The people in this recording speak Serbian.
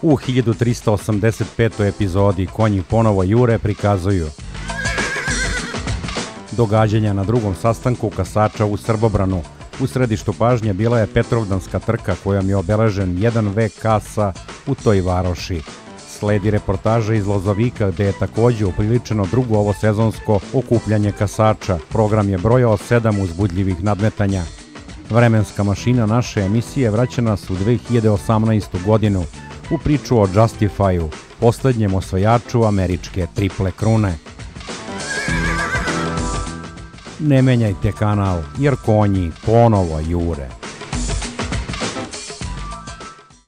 U 1385. epizodi konji ponovo jure prikazuju događanja na drugom sastanku kasača u Srbobranu. U središtu pažnje bila je Petrovdanska trka kojom je obeležen jedan vek kasa u toj varoši. Sledi reportaža iz Lozovika gde je takođe upriličeno drugo ovo sezonsko okupljanje kasača. Program je brojao 7 uzbudljivih nadmetanja. Vremenska mašina naše emisije vraća nas u 2018. godinu u priču o Justifyu, poslednjem osvajaču američke triple krune. Ne menjajte kanal jer konji ponovo jure.